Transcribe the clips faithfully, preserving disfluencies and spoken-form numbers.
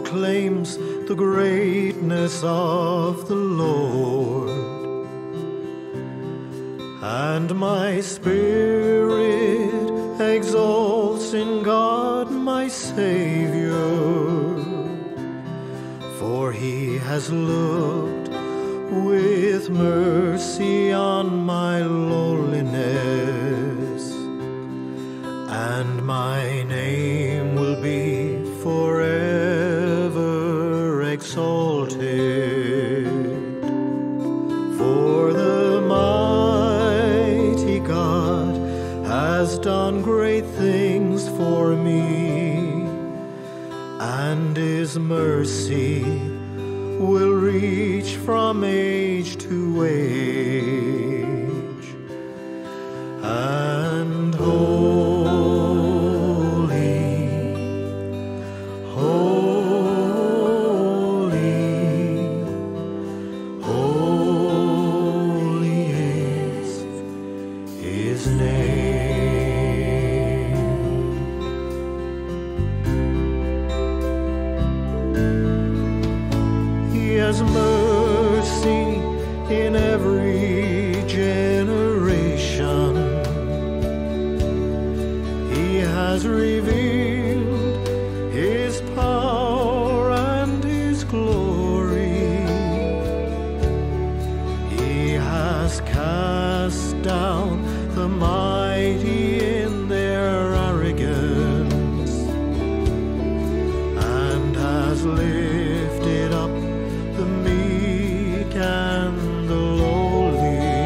proclaims the greatness of the Lord, and my spirit exalts in God my Savior, for he has looked with mercy on my lowliness, and my name will be forever exalted. For the mighty God has done great things for me, and his mercy will reach from age to age. And holy, holy, holy is his name. He has mercy in every generation. He has revealed his power and his glory. He has cast down the mighty in their arrogance, and has lifted up the meek and the lowly.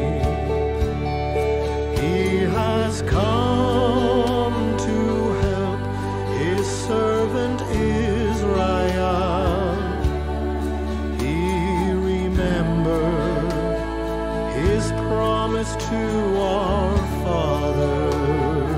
He has come to help his servant Israel. He remembered his promise to our fathers,